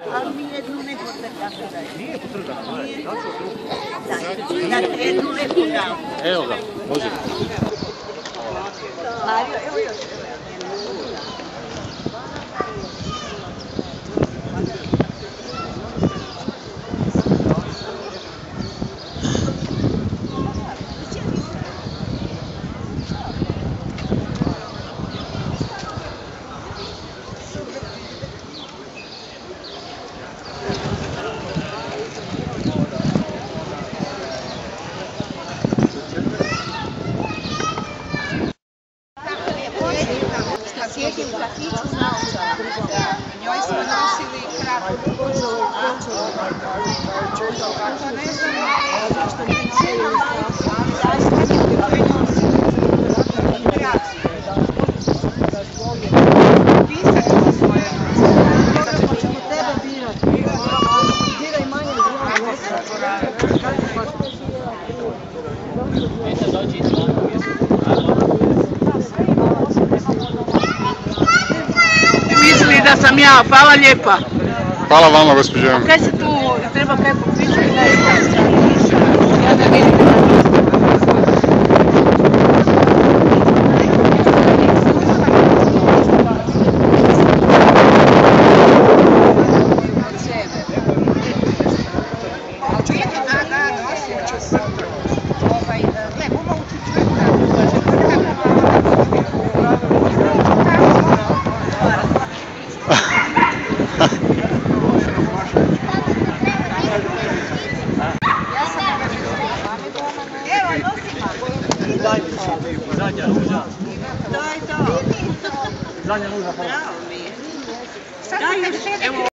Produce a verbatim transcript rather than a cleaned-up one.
Ali mi jednu ne potrgate da je. Nije potrgate? Nije. Da, jednu ne potrgate. Evo ga, može. Mario, evo još. Sjedi u kafiću s naočarama. Njoj smo nosili kravu. Kako ne znam, zašto mi cijelo pisat ćemo svoje nosile. Kako ćemo tebe birati? Biraj manje zlo. Dođi iz Londona. Da sam ja, hvala lijepa. Hvala vama, gospođo. Kaj se tu treba kaj popričati? Ja da vidim. Zadnja ruža. To je to. Zadnja ruža. Bravo mi je. Sad